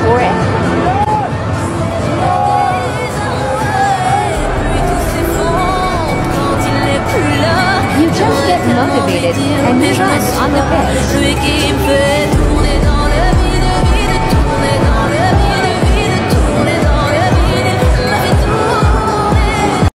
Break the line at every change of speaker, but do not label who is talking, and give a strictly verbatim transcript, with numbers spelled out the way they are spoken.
for it. You just get motivated and you run on the pitch.